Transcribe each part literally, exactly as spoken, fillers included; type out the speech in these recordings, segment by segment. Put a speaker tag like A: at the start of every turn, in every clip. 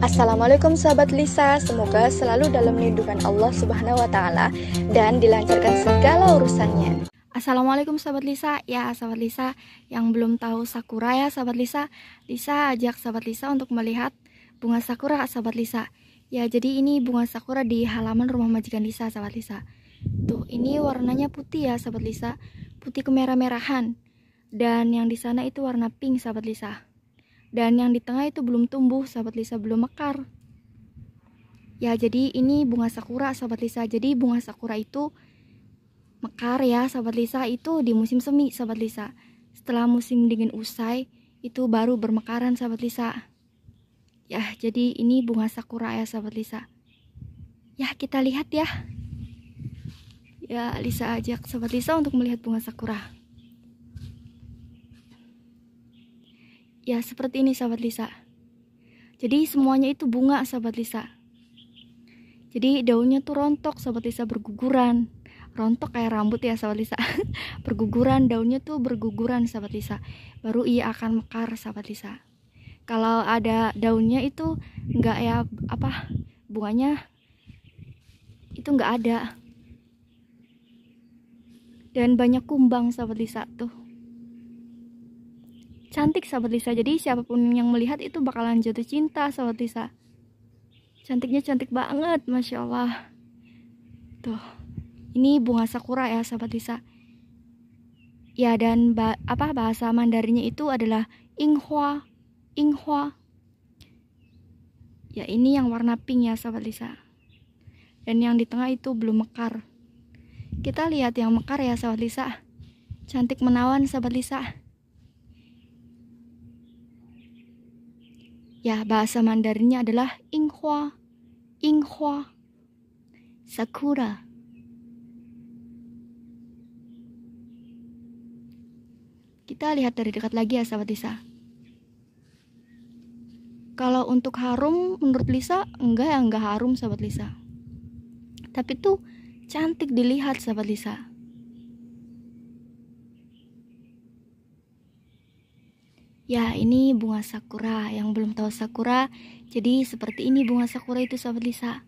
A: Assalamualaikum sahabat Lisa, semoga selalu dalam lindungan Allah Subhanahu wa taala dan dilancarkan segala urusannya. Assalamualaikum sahabat Lisa. Ya, sahabat Lisa yang belum tahu sakura ya sahabat Lisa, Lisa ajak sahabat Lisa untuk melihat bunga sakura sahabat Lisa. Ya, jadi ini bunga sakura di halaman rumah majikan Lisa sahabat Lisa. Tuh, ini warnanya putih ya sahabat Lisa, putih kemerah-merahan. Dan yang di sana itu warna pink sahabat Lisa. Dan yang di tengah itu belum tumbuh sahabat Lisa, belum mekar. Ya, jadi ini bunga sakura sahabat Lisa. Jadi bunga sakura itu mekar ya sahabat Lisa itu di musim semi sahabat Lisa. Setelah musim dingin usai itu baru bermekaran sahabat Lisa. Ya, jadi ini bunga sakura ya sahabat Lisa. Ya, kita lihat ya. Ya, Lisa ajak sahabat Lisa untuk melihat bunga sakura. Ya, seperti ini sahabat Lisa. Jadi semuanya itu bunga sahabat Lisa. Jadi daunnya tuh rontok sahabat Lisa, berguguran. Rontok kayak rambut ya sahabat Lisa. Berguguran, daunnya tuh berguguran sahabat Lisa. Baru ia akan mekar sahabat Lisa. Kalau ada daunnya itu enggak ya apa bunganya itu enggak ada. Dan banyak kumbang sahabat Lisa tuh. Cantik sahabat Lisa, jadi siapapun yang melihat itu bakalan jatuh cinta sahabat Lisa. Cantiknya cantik banget, Masya Allah. Tuh, ini bunga sakura ya sahabat Lisa. Ya, dan ba apa bahasa Mandarinnya itu adalah Inghua, Inghua. Ya, ini yang warna pink ya sahabat Lisa. Dan yang di tengah itu belum mekar. Kita lihat yang mekar ya sahabat Lisa. Cantik menawan sahabat Lisa. Ya, bahasa Mandarinnya adalah Inghua, Inghua, Sakura. Kita lihat dari dekat lagi ya sahabat Lisa. Kalau untuk harum menurut Lisa enggak ya, enggak harum sahabat Lisa. Tapi tuh cantik dilihat sahabat Lisa. Ya, ini bunga sakura. Yang belum tahu sakura, jadi seperti ini bunga sakura itu sahabat Lisa.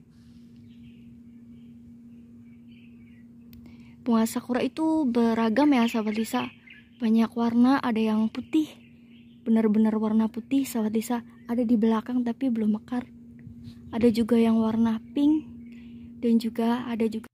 A: Bunga sakura itu beragam ya sahabat Lisa. Banyak warna, ada yang putih, benar-benar warna putih sahabat Lisa. Ada di belakang tapi belum mekar. Ada juga yang warna pink, dan juga ada juga